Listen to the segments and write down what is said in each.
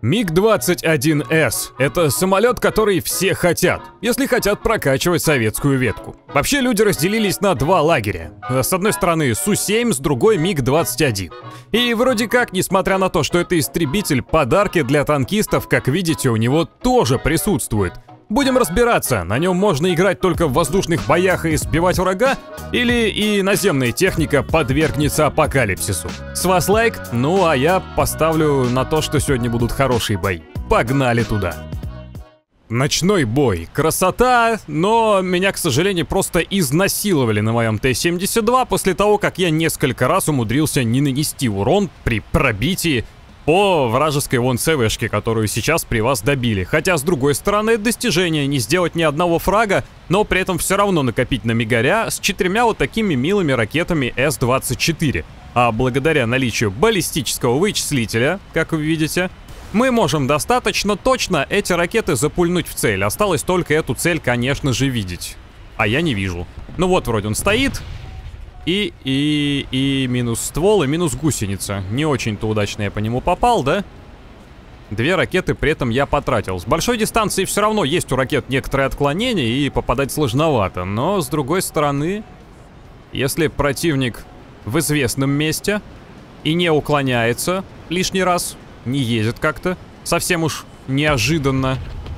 МиГ-21С – это самолет, который все хотят, если хотят прокачивать советскую ветку. Вообще люди разделились на два лагеря. С одной стороны Су-7, с другой МиГ-21. И вроде как, несмотря на то, что это истребитель, подарки для танкистов, как видите, у него тоже присутствуют. Будем разбираться, на нем можно играть только в воздушных боях и сбивать врага, или и наземная техника подвергнется апокалипсису. С вас лайк, ну а я поставлю на то, что сегодня будут хорошие бои. Погнали туда! Ночной бой. Красота, но меня, к сожалению, просто изнасиловали на моем Т-72 после того, как я несколько раз умудрился не нанести урон при пробитии по вражеской вон ЦВшке, которую сейчас при вас добили. Хотя, с другой стороны, это достижение не сделать ни одного фрага, но при этом все равно накопить на мигаря с 4 вот такими милыми ракетами С-24. А благодаря наличию баллистического вычислителя, как вы видите, мы можем достаточно точно эти ракеты запульнуть в цель. Осталось только эту цель, конечно же, видеть. А я не вижу. Ну вот, вроде он стоит. И минус ствол, и минус гусеница. Не очень-то удачно я по нему попал, да? Две ракеты при этом я потратил. С большой дистанции все равно есть у ракет некоторые отклонения, и попадать сложновато. Но, с другой стороны, если противник в известном месте и не уклоняется лишний раз, не едет как-то совсем уж неожиданно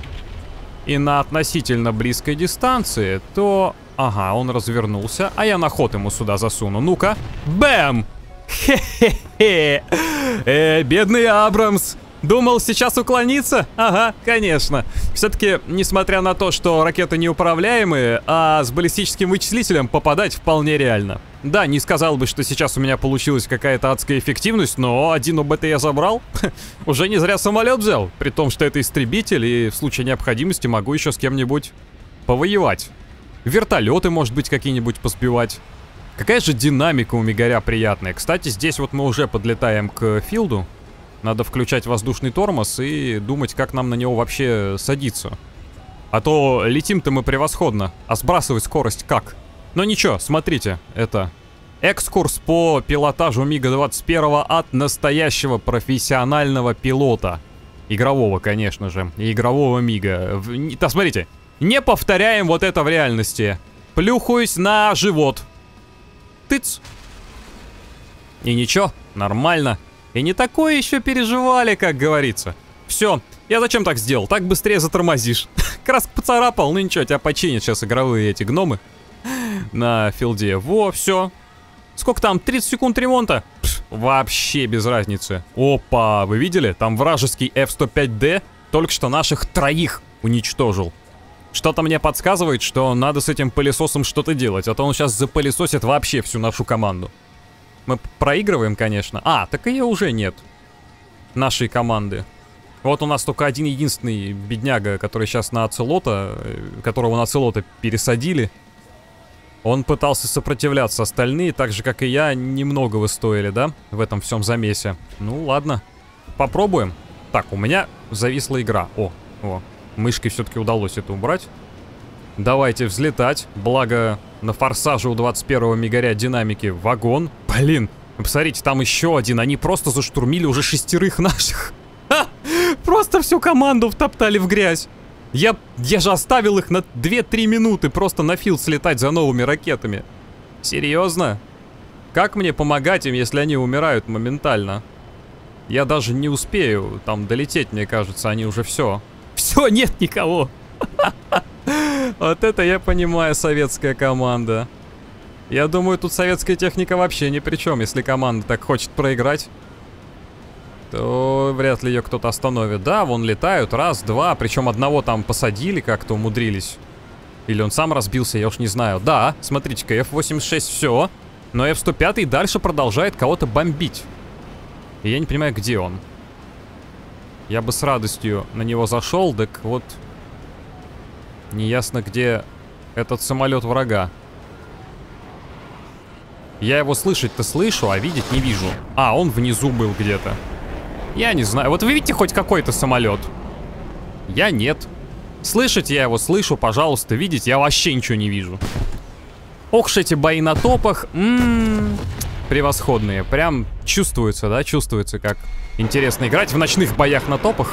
и на относительно близкой дистанции, то... Ага, он развернулся, а я на ход ему сюда засуну. Ну-ка. Бэм! Хе-хе-хе! Бедный Абрамс! Думал сейчас уклониться? Ага, конечно. Все-таки, несмотря на то, что ракеты неуправляемые, а с баллистическим вычислителем попадать вполне реально. Да, не сказал бы, что сейчас у меня получилась какая-то адская эффективность, но один ОБТ я забрал. Уже не зря самолет взял, при том, что это истребитель, и в случае необходимости могу еще с кем-нибудь повоевать. Вертолеты, может быть, какие-нибудь посбивать. Какая же динамика у мигаря приятная. Кстати, здесь вот мы уже подлетаем к филду. Надо включать воздушный тормоз и думать, как нам на него вообще садиться. А то летим-то мы превосходно. А сбрасывать скорость как? Но ничего, смотрите, это экскурс по пилотажу МиГа-21 от настоящего профессионального пилота. Игрового, конечно же. И игрового Мига. Да, смотрите. Не повторяем вот это в реальности. Плюхаюсь на живот. Тыц. И ничего, нормально. И не такое еще переживали, как говорится. Все, я зачем так сделал? Так быстрее затормозишь. Краска поцарапал, ну ничего, тебя починят сейчас игровые эти гномы на филде. Во, все. Сколько там? 30 секунд ремонта? Пш, вообще без разницы. Опа, вы видели? Там вражеский F-105D только что наших троих уничтожил. Что-то мне подсказывает, что надо с этим пылесосом что-то делать, а то он сейчас запылесосит вообще всю нашу команду. Мы проигрываем, конечно. А, так ее уже нет. Нашей команды. Вот у нас только один единственный бедняга, который сейчас на Оцелота, которого на Оцелота пересадили. Он пытался сопротивляться, остальные, так же как и я, немного вы стоили, да? В этом всем замесе. Ну ладно, попробуем. Так, у меня зависла игра. О. Мышкой все-таки удалось это убрать. Давайте взлетать. Благо, на форсаже у 21-го мигаря динамики вагон. Блин, посмотрите, там еще один. Они просто заштурмили уже 6 наших. Ха! Просто всю команду втоптали в грязь. Я же оставил их на 2-3 минуты просто на филд слетать за новыми ракетами. Серьезно? Как мне помогать им, если они умирают моментально? Я даже не успею там долететь, мне кажется, они уже все. Все, нет никого. Вот это я понимаю, советская команда. Я думаю, тут советская техника вообще ни при чем. Если команда так хочет проиграть, то вряд ли ее кто-то остановит. Да, вон летают, раз, два. Причем одного там посадили, как-то умудрились. Или он сам разбился, я уж не знаю. Да, смотрите-ка, F-86 все. Но F-105 дальше продолжает кого-то бомбить. И я не понимаю, где он. Я бы с радостью на него зашел, так вот... Неясно, где этот самолет врага. Я его слышать-то слышу, а видеть не вижу. А, он внизу был где-то. Я не знаю. Вот вы видите хоть какой-то самолет? Я нет. Слышать я его слышу, пожалуйста. Видеть я вообще ничего не вижу. Ох, эти бои на топах. превосходные. Прям чувствуется, да, чувствуется, как интересно играть в ночных боях на топах.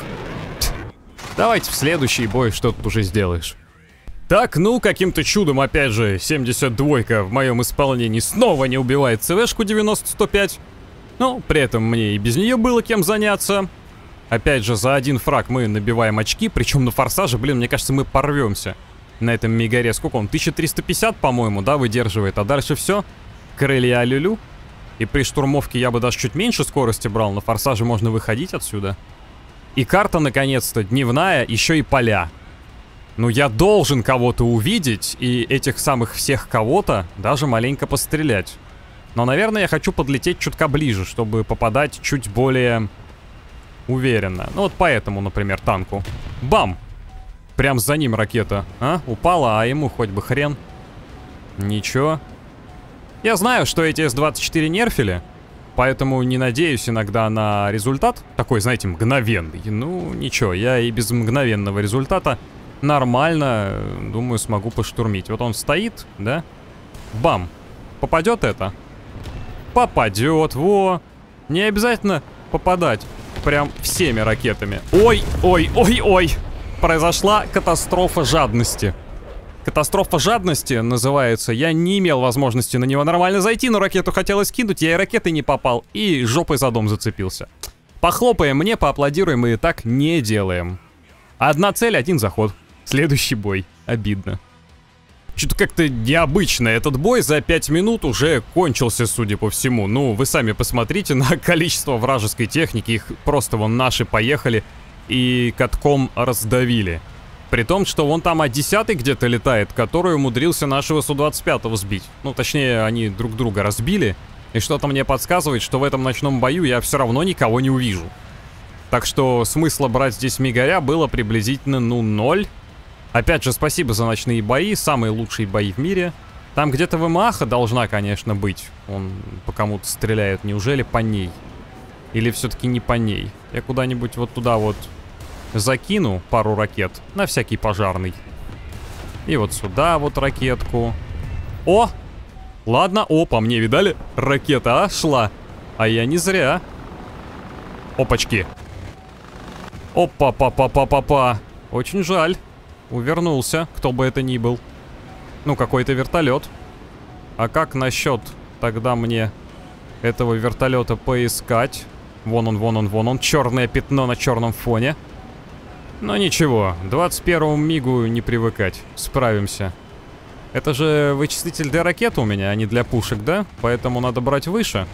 Давайте в следующий бой что тут уже сделаешь. Так, ну, каким-то чудом, опять же, 72-ка в моем исполнении снова не убивает ЦВшку 90-105. Ну, при этом мне и без нее было кем заняться. Опять же, за один фраг мы набиваем очки, причем на форсаже, блин, мне кажется, мы порвемся. На этом мегаре, сколько он, 1350, по-моему, да, выдерживает, а дальше все. Крылья алюлю. И при штурмовке я бы даже чуть меньше скорости брал, на форсаже можно выходить отсюда. И карта, наконец-то, дневная, еще и поля. Ну, я должен кого-то увидеть, и этих самых всех кого-то даже маленько пострелять. Но, наверное, я хочу подлететь чутка ближе, чтобы попадать чуть более уверенно. Ну, вот поэтому, например, танку. Бам! Прям за ним ракета, а? Упала, а ему хоть бы хрен. Ничего. Я знаю, что эти С-24 нерфили, поэтому не надеюсь иногда на результат. Такой, знаете, мгновенный. Ну, ничего, я и без мгновенного результата нормально, думаю, смогу поштурмить. Вот он стоит, да? Бам! Попадет это? Попадет, во! Не обязательно попадать прям всеми ракетами. Ой, ой, ой, ой! Произошла катастрофа жадности. Катастрофа жадности называется. Я не имел возможности на него нормально зайти, но ракету хотелось кинуть, я и ракетой не попал, и жопой за дом зацепился. Похлопаем мне, поаплодируем, мы и так не делаем. Одна цель, один заход. Следующий бой. Обидно. Что-то как-то необычно. Этот бой за 5 минут уже кончился, судя по всему. Ну, вы сами посмотрите на количество вражеской техники. Их просто вон наши поехали и катком раздавили. При том, что вон там А-10 где-то летает, который умудрился нашего Су-25 сбить. Ну, точнее, они друг друга разбили. И что-то мне подсказывает, что в этом ночном бою я все равно никого не увижу. Так что смысла брать здесь мегаря было приблизительно, ну, 0. Опять же, спасибо за ночные бои, самые лучшие бои в мире. Там где-то ВМАХа должна, конечно, быть. Он по кому-то стреляет. Неужели по ней? Или все-таки не по ней? Я куда-нибудь вот туда вот закину пару ракет. На всякий пожарный. И вот сюда вот ракетку. О! Ладно, о, по мне, видали? Ракета, шла. А я не зря. Опачки. Опа-па-па-па-па-па. Очень жаль. Увернулся, кто бы это ни был. Ну, какой-то вертолет. А как насчет тогда мне этого вертолета поискать? Вон он, вон он, вон он. Черное пятно на черном фоне. Но ничего, 21-му мигу не привыкать. Справимся. Это же вычислитель для ракет у меня, а не для пушек, да? Поэтому надо брать выше.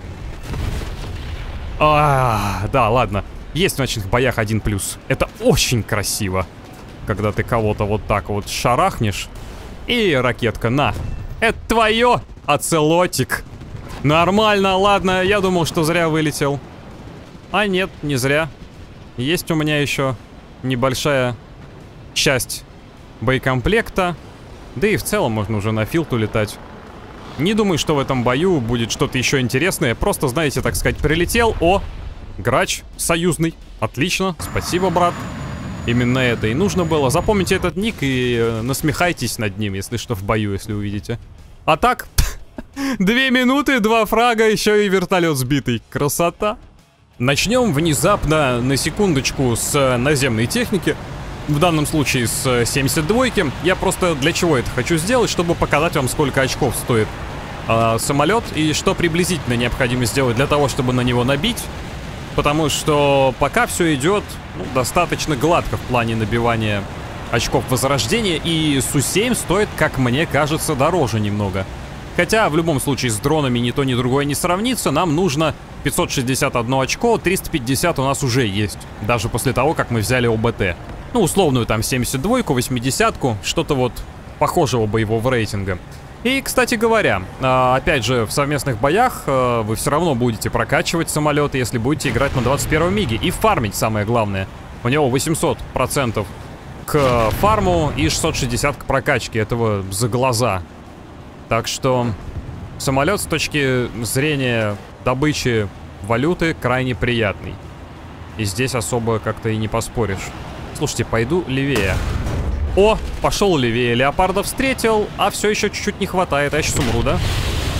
Да, ладно. Есть в ночных боях 1+. Это очень красиво. Когда ты кого-то вот так вот шарахнешь. И ракетка, на. Это твое, оцелотик. Нормально, ладно. Я думал, что зря вылетел. А нет, не зря. Есть у меня еще небольшая часть боекомплекта. Да и в целом можно уже на филту летать. Не думаю, что в этом бою будет что-то еще интересное. Просто, знаете, так сказать, прилетел. О, грач союзный. Отлично, спасибо, брат. Именно это и нужно было. Запомните этот ник и насмехайтесь над ним, если что, в бою, если увидите. А так, 2 минуты, 2 фрага, еще и вертолет сбитый. Красота. Начнем внезапно, на секундочку, с наземной техники. В данном случае с 72-ки. Я просто для чего это хочу сделать, чтобы показать вам, сколько очков стоит самолет и что приблизительно необходимо сделать для того, чтобы на него набить. Потому что пока все идет достаточно гладко в плане набивания очков возрождения. И Су-7 стоит, как мне кажется, дороже немного. Хотя в любом случае с дронами ни то, ни другое не сравнится. Нам нужно 561 очко, 350 у нас уже есть. Даже после того, как мы взяли ОБТ. Ну, условную там 72-ку, 80-ку, что-то вот похожего боевого рейтинга. И, кстати говоря, опять же, в совместных боях вы все равно будете прокачивать самолеты, если будете играть на 21-м миге. И фармить, самое главное. У него 800% к фарму и 660 к прокачке. Этого за глаза. Так что самолет с точки зрения добычи валюты крайне приятный. И здесь особо как-то и не поспоришь. Слушайте, пойду левее. О, пошел левее. Леопарда встретил, а все еще чуть-чуть не хватает. А я сейчас умру, да?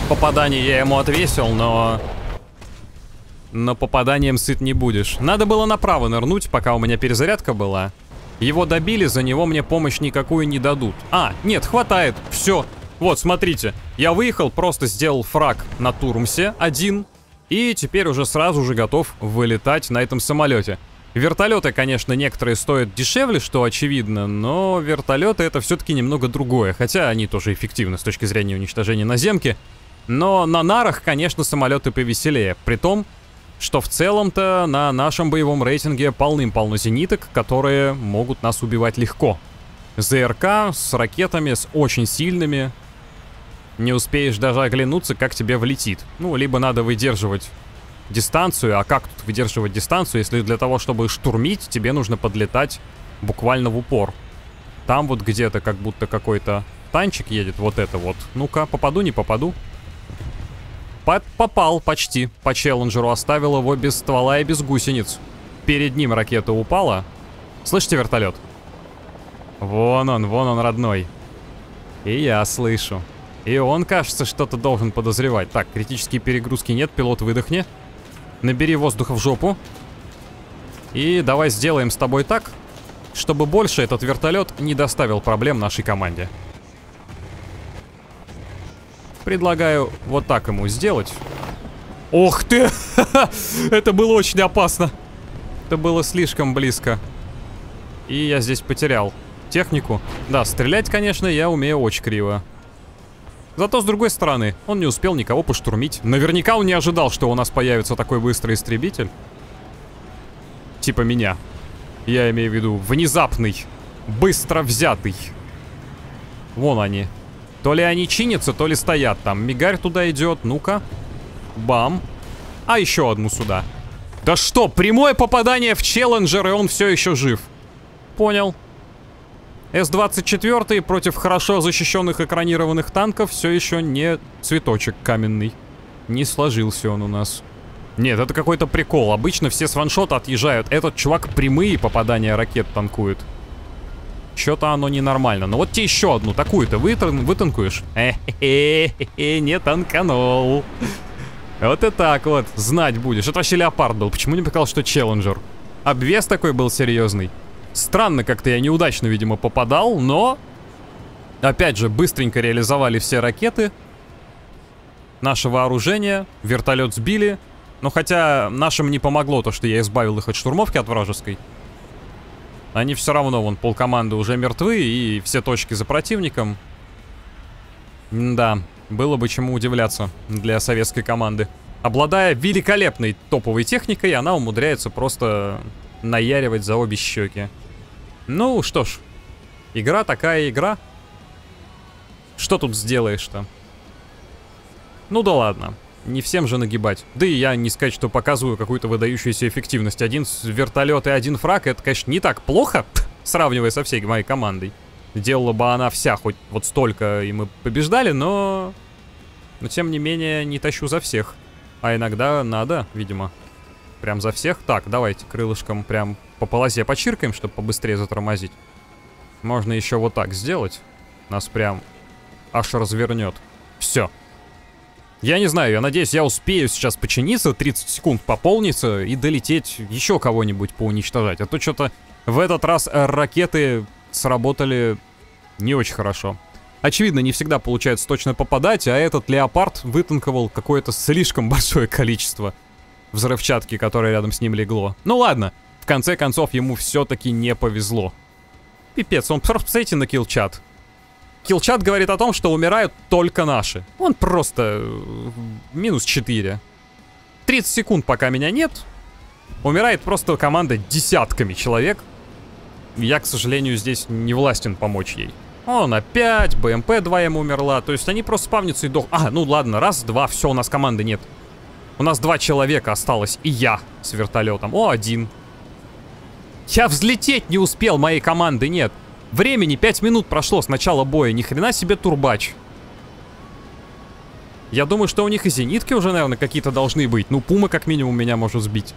Попадание я ему отвесил, но попаданием сыт не будешь. Надо было направо нырнуть, пока у меня перезарядка была. Его добили, за него мне помощь никакую не дадут. А, нет, хватает, все. Вот, смотрите, я выехал, просто сделал фраг на Турмсе один, и теперь уже сразу же готов вылетать на этом самолете. Вертолеты, конечно, некоторые стоят дешевле, что очевидно, но вертолеты это все-таки немного другое, хотя они тоже эффективны с точки зрения уничтожения наземки. Но на нарах, конечно, самолеты повеселее, при том, что в целом-то на нашем боевом рейтинге полным-полно зениток, которые могут нас убивать легко. ЗРК с ракетами, с очень сильными. Не успеешь даже оглянуться, как тебе влетит. Ну, либо надо выдерживать дистанцию. А как тут выдерживать дистанцию, если для того, чтобы штурмить, тебе нужно подлетать буквально в упор? Там вот где-то как будто какой-то танчик едет, вот это вот. Ну-ка, попаду, не попаду? Попал почти по челленджеру, оставил его без ствола и без гусениц. Перед ним ракета упала. Слышите вертолет? Вон он родной. И я слышу. И он, кажется, что-то должен подозревать. Так, критические перегрузки нет, пилот выдохни. Набери воздуха в жопу. И давай сделаем с тобой так, чтобы больше этот вертолет не доставил проблем нашей команде. Предлагаю вот так ему сделать. Ох ты! Это было очень опасно. Это было слишком близко. И я здесь потерял технику. Да, стрелять, конечно, я умею очень криво. Зато, с другой стороны, он не успел никого поштурмить. Наверняка он не ожидал, что у нас появится такой быстрый истребитель. Типа меня. Я имею в виду внезапный, быстро взятый. Вон они. То ли они чинятся, то ли стоят там. Мигарь туда идет, ну-ка. Бам. А еще одну сюда. Да что, прямое попадание в челленджер, и он все еще жив. Понял. С-24 против хорошо защищенных экранированных танков все еще не цветочек каменный. Не сложился он у нас. Нет, это какой-то прикол. Обычно все с ваншота отъезжают. Этот чувак прямые попадания ракет танкует. Что-то оно ненормально. Но вот тебе еще одну такую-то вытанкуешь. Не танканул. Вот и так вот. Знать будешь. Это вообще леопард был. Почему не показал, что челленджер? Обвес такой был серьезный. Странно, как-то я неудачно, видимо, попадал, но... Опять же, быстренько реализовали все ракеты. Наше вооружение. Вертолет сбили. Но хотя нашим не помогло то, что я избавил их от штурмовки, от вражеской. Они все равно, вон, полкоманды уже мертвы, и все точки за противником. Да, было бы чему удивляться для советской команды. Обладая великолепной топовой техникой, она умудряется просто наяривать за обе щеки. Ну, что ж. Игра такая игра. Что тут сделаешь-то? Ну да ладно. Не всем же нагибать. Да и я не сказать, что показываю какую-то выдающуюся эффективность. Один вертолет и один фраг, это, конечно, не так плохо, сравнивая со всей моей командой. Делала бы она вся хоть вот столько, и мы побеждали, но тем не менее не тащу за всех. А иногда надо, видимо. Прям за всех. Так, давайте крылышком прям по полосе почиркаем, чтобы побыстрее затормозить. Можно еще вот так сделать. Нас прям аж развернет. Все. Я не знаю, я надеюсь, я успею сейчас починиться, 30 секунд пополниться и долететь еще кого-нибудь поуничтожать. А то что-то в этот раз ракеты сработали не очень хорошо. Очевидно, не всегда получается точно попадать, а этот леопард вытанковал какое-то слишком большое количество взрывчатки, которое рядом с ним легло. Ну ладно, в конце концов ему все-таки не повезло. Пипец, он просто, посмотрите на киллчат. Киллчат говорит о том, что умирают только наши. Он просто минус 4. 30 секунд, пока меня нет. Умирает просто команда десятками человек. Я, к сожалению, здесь не властен помочь ей. Он опять, БМП-2 ему умерла. То есть они просто спавнятся и А, ну ладно, раз, два, все, у нас команды нет. У нас 2 человека осталось, и я с вертолетом. О, 1. Я взлететь не успел, моей команды нет. Времени 5 минут прошло с начала боя. Ни хрена себе турбач. Я думаю, что у них и зенитки уже, наверное, какие-то должны быть. Ну, Пума как минимум меня может сбить.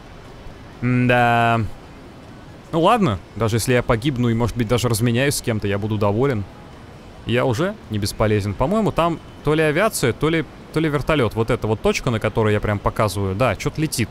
Да. Ну ладно, даже если я погибну и, может быть, даже разменяюсь с кем-то, я буду доволен. Я уже не бесполезен. По-моему, там то ли авиация, то ли вертолет. Вот эта вот точка, на которой я прям показываю. Да, что-то летит.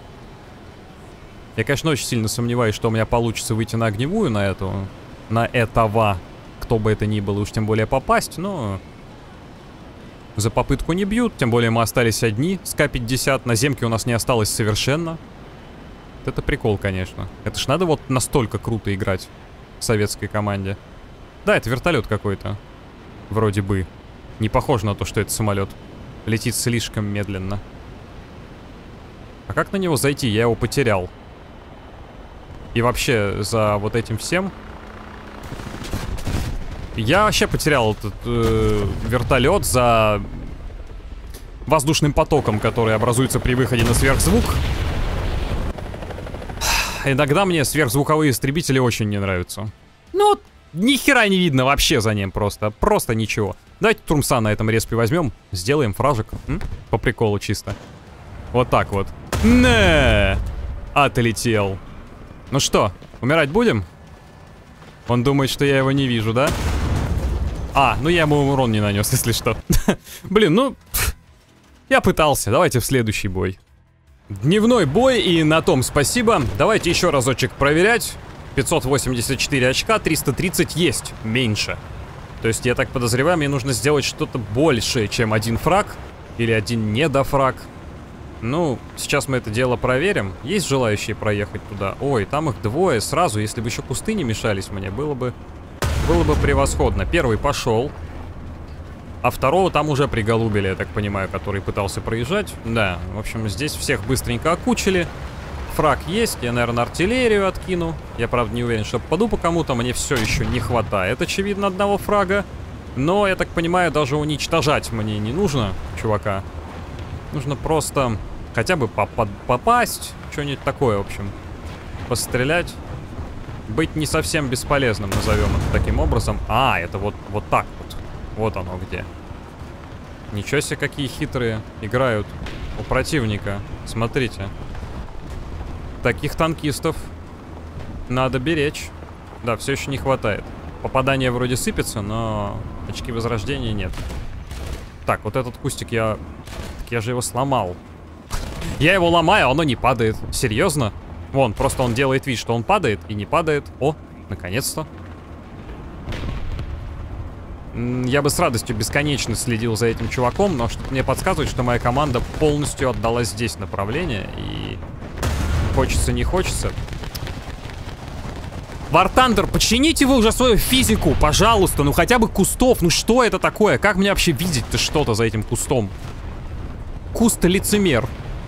Я, конечно, очень сильно сомневаюсь, что у меня получится выйти на огневую, на эту. На этого. Кто бы это ни было, уж тем более попасть, но... За попытку не бьют, тем более мы остались одни с К-50. На земке у нас не осталось совершенно. Вот это прикол, конечно. Это ж надо вот настолько круто играть в советской команде. Да, это вертолет какой-то. Вроде бы. Не похоже на то, что это самолет. Летит слишком медленно. А как на него зайти? Я его потерял. И вообще, за вот этим всем... Я вообще потерял этот вертолет за воздушным потоком, который образуется при выходе на сверхзвук. Иногда мне сверхзвуковые истребители очень не нравятся. Ну, ни хера не видно вообще за ним просто. Просто ничего. Давайте Турмса на этом респе возьмем. Сделаем фражик. По приколу чисто. Вот так вот. Не, отлетел. Ну что, умирать будем? Он думает, что я его не вижу, да? А, ну я ему урон не нанес, если что. Блин, ну... Я пытался. Давайте в следующий бой. Дневной бой, и на том спасибо. Давайте еще разочек проверять. 584 очка, 330 есть. Меньше. То есть, я так подозреваю, мне нужно сделать что-то большее, чем один фраг. Или один недофраг. Ну, сейчас мы это дело проверим. Есть желающие проехать туда? Ой, там их двое сразу. Если бы еще кусты не мешались мне, было бы превосходно. Первый пошел. А второго там уже приголубили, я так понимаю, который пытался проезжать. Да, в общем, здесь всех быстренько окучили. Фраг есть, я, наверное, артиллерию откину. Я, правда, не уверен, что попаду по кому-то. Мне все еще не хватает, очевидно, одного фрага. Но, я так понимаю, даже уничтожать мне не нужно, чувака. Нужно просто хотя бы попасть. Что-нибудь такое, в общем. Пострелять. Быть не совсем бесполезным, назовем это таким образом. А, это вот так вот. Вот оно где. Ничего себе, какие хитрые играют у противника. Смотрите. Таких танкистов надо беречь. Да, все еще не хватает. Попадание вроде сыпется, но очки возрождения нет. Так, вот этот кустик я же его сломал. Я его ломаю, а оно не падает. Серьезно? Вон, просто он делает вид, что он падает, и не падает. О, наконец-то. Я бы с радостью бесконечно следил за этим чуваком, но что-то мне подсказывает, что моя команда полностью отдала здесь направление. И хочется, не хочется. War Thunder, почините вы уже свою физику, пожалуйста. Ну хотя бы кустов. Ну что это такое? Как мне вообще видеть-то что-то за этим кустом? Куст-лицемер.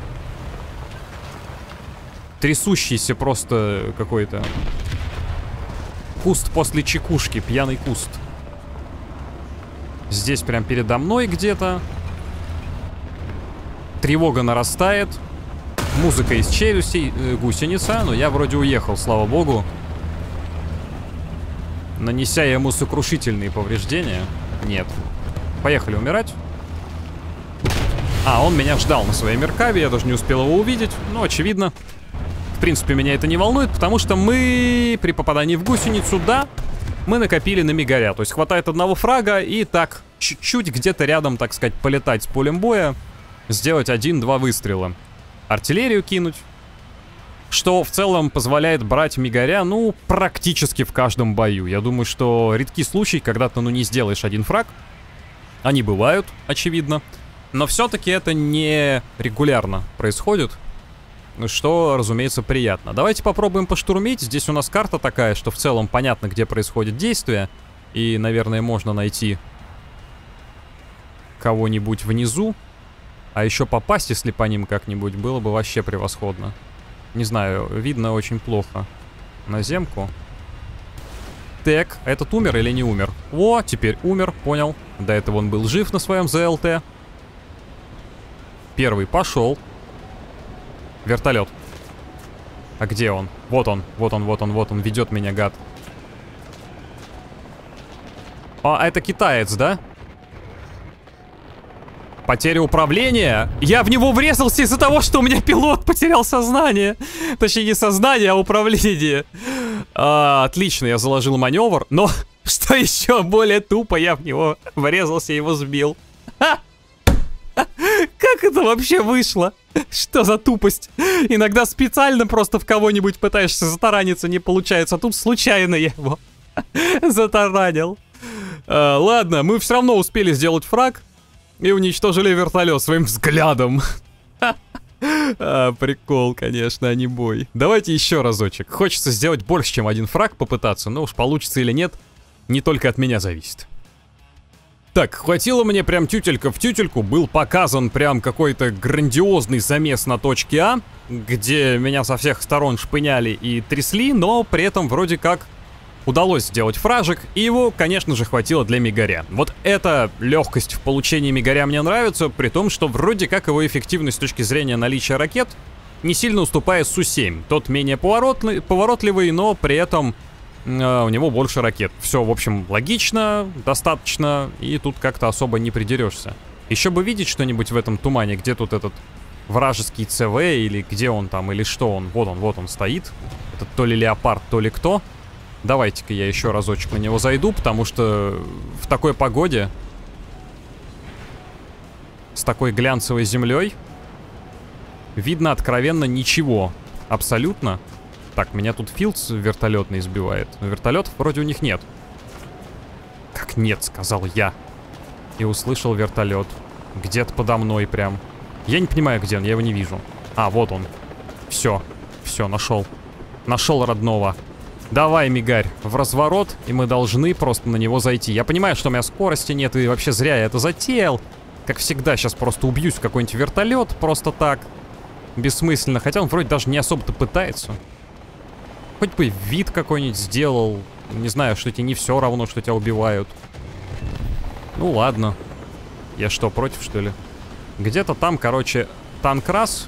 Трясущийся просто какой-то. Куст после чекушки, пьяный куст. Здесь прям передо мной где-то. Тревога нарастает. Музыка из челюстей, гусеница. Но я вроде уехал, слава богу. Нанеся ему сокрушительные повреждения. Нет. Поехали умирать. А, он меня ждал на своей меркаве. Я даже не успел его увидеть. Ну, очевидно. В принципе, меня это не волнует, потому что мы при попадании в гусеницу, да, мы накопили на мигаря. То есть хватает одного фрага и так чуть-чуть где-то рядом, так сказать, полетать с полем боя. Сделать 1-2 выстрела. Артиллерию кинуть. Что в целом позволяет брать мигаря, ну, практически в каждом бою. Я думаю, что редкий случай, когда ты, ну, не сделаешь один фраг. Они бывают, очевидно. Но все-таки это не регулярно происходит. Что, разумеется, приятно. Давайте попробуем поштурмить. Здесь у нас карта такая, что в целом понятно, где происходит действие. И, наверное, можно найти кого-нибудь внизу. А еще попасть, если по ним как-нибудь, было бы вообще превосходно. Не знаю, видно очень плохо. На земку. Так, этот умер или не умер? О, теперь умер, понял. До этого он был жив на своем ЗЛТ. Первый пошел. Вертолет. А где он? Вот он, вот он, вот он, вот он. Ведет меня, гад. А, это китаец, да? Потеря управления? Я в него врезался из-за того, что у меня пилот потерял сознание. Точнее, не сознание, а управление. Отлично, я заложил маневр. Но Что еще более тупо, я в него врезался и его сбил. Как это вообще вышло? Что за тупость? Иногда специально просто в кого-нибудь пытаешься затараниться, не получается. А тут случайно я его затаранил. Ладно, мы все равно успели сделать фраг и уничтожили вертолет своим взглядом. Прикол, конечно, а не бой. Давайте еще разочек. Хочется сделать больше, чем один фраг попытаться, но уж получится или нет, не только от меня зависит. Так, хватило мне прям тютелька в тютельку, был показан прям какой-то грандиозный замес на точке А, где меня со всех сторон шпыняли и трясли, но при этом вроде как удалось сделать фражик, и его, конечно же, хватило для мигаря. Вот эта легкость в получении мигаря мне нравится, при том, что вроде как его эффективность с точки зрения наличия ракет не сильно уступает Су-7. Тот менее поворотливый, но при этом у него больше ракет. Все, в общем, логично, достаточно, и тут как-то особо не придерешься. Еще бы видеть что-нибудь в этом тумане, где тут этот вражеский ЦВ, или где он там, или что он. Вот он стоит. Это то ли леопард, то ли кто. Давайте-ка я еще разочек на него зайду, потому что в такой погоде, с такой глянцевой землей, видно откровенно ничего. Абсолютно. Так, меня тут Филдс вертолетный сбивает. Но вертолетов вроде у них нет. Как нет, сказал я. И услышал вертолет. Где-то подо мной прям. Я не понимаю, где он, я его не вижу. А, вот он. Все, нашел. Нашел родного. Давай, мигарь, в разворот, и мы должны просто на него зайти. Я понимаю, что у меня скорости нет, и вообще зря я это затеял. Как всегда, сейчас просто убьюсь в какой-нибудь вертолет, просто так. Бессмысленно, хотя он вроде даже не особо-то пытается. Хоть бы вид какой-нибудь сделал. Не знаю, что тебе не все равно, что тебя убивают. Ну ладно. Я что, против, что ли? Где-то там, короче, танк раз.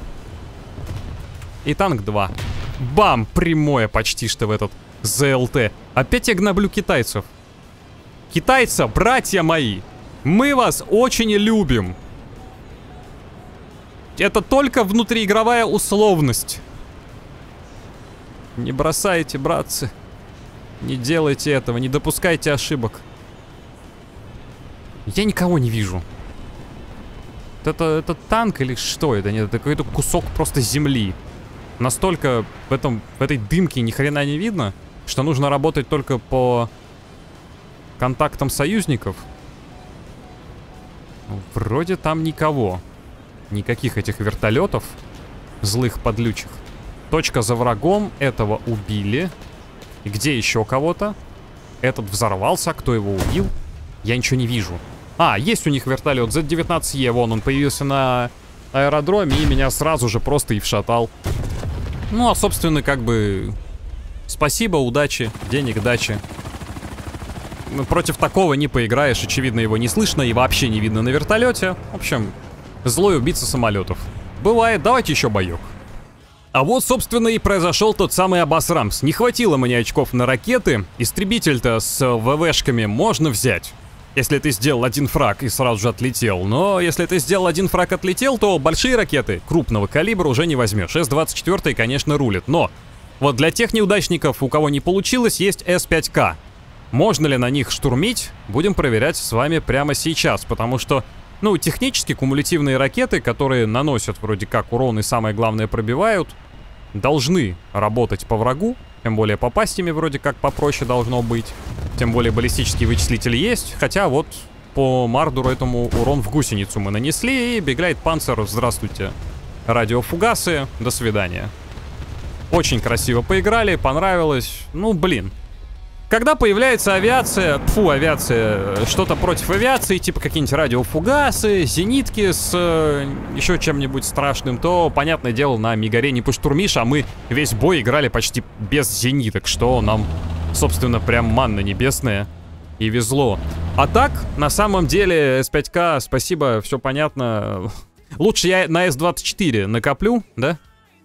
И танк 2. Бам! Прямое почти что в этот ЗЛТ. Опять я гноблю китайцев. Китайцы, братья мои, мы вас очень любим. Это только внутриигровая условность. Не бросайте, братцы. Не делайте этого, не допускайте ошибок. Я никого не вижу. Это танк или что это? Нет, это какой-то кусок просто земли. Настолько в этой дымке ни хрена не видно, что нужно работать только по контактам союзников. Вроде там никого. Никаких этих вертолетов злых подлючих. Точка за врагом, этого убили. И где еще кого-то? Этот взорвался, кто его убил? Я ничего не вижу. А, есть у них вертолет Z-19E, вон он появился на аэродроме и меня сразу же просто и вшатал. Ну, а собственно, как бы... Спасибо, удачи, денег, дачи. Против такого не поиграешь, очевидно, его не слышно и вообще не видно на вертолете. В общем, злой убийца самолетов. Бывает, давайте еще боек. А вот, собственно, и произошел тот самый Абасрамс. Не хватило мне очков на ракеты. Истребитель-то с ВВшками можно взять, если ты сделал один фраг и сразу же отлетел. Но если ты сделал один фраг и отлетел, то большие ракеты крупного калибра уже не возьмешь. С-24, конечно, рулит. Но вот для тех неудачников, у кого не получилось, есть С-5К. Можно ли на них штурмить, будем проверять с вами прямо сейчас. Потому что, ну, технически кумулятивные ракеты, которые наносят вроде как урон и самое главное пробивают, должны работать по врагу. Тем более попасть ими вроде как попроще должно быть. Тем более баллистический вычислитель есть. Хотя вот по Мардуру этому урон в гусеницу мы нанесли. И Беглайт Панцер, здравствуйте. Радиофугасы, до свидания. Очень красиво поиграли, понравилось. Ну, блин. Когда появляется авиация, авиация, что-то против авиации, типа какие-нибудь радиофугасы, зенитки с еще чем-нибудь страшным, то, понятное дело, на Мигаре не поштурмишь, а мы весь бой играли почти без зениток, что нам, собственно, прям манна небесная, и везло. А так, на самом деле, С5К, спасибо, все понятно. Лучше я на С24 накоплю, да?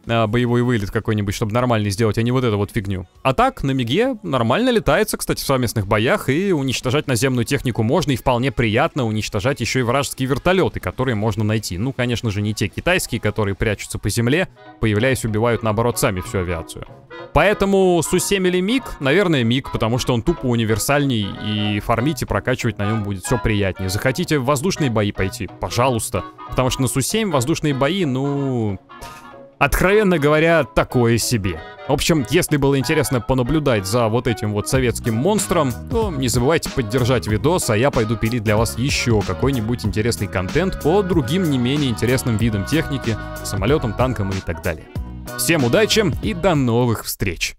боевой вылет какой-нибудь, чтобы нормально сделать, а не вот эту вот фигню. А так, на Миге нормально летается, кстати, в совместных боях, и уничтожать наземную технику можно, и вполне приятно уничтожать еще и вражеские вертолеты, которые можно найти. Ну, конечно же, не те китайские, которые прячутся по земле, появляясь, убивают, наоборот, сами всю авиацию. Поэтому Су-7 или МиГ, наверное, МиГ, потому что он тупо универсальней, и фармить и прокачивать на нем будет все приятнее. Захотите в воздушные бои пойти? Пожалуйста. Потому что на Су-7 воздушные бои, ну... откровенно говоря, такое себе. В общем, если было интересно понаблюдать за вот этим вот советским монстром, то не забывайте поддержать видос, а я пойду пилить для вас еще какой-нибудь интересный контент по другим не менее интересным видам техники, самолетам, танкам и так далее. Всем удачи и до новых встреч!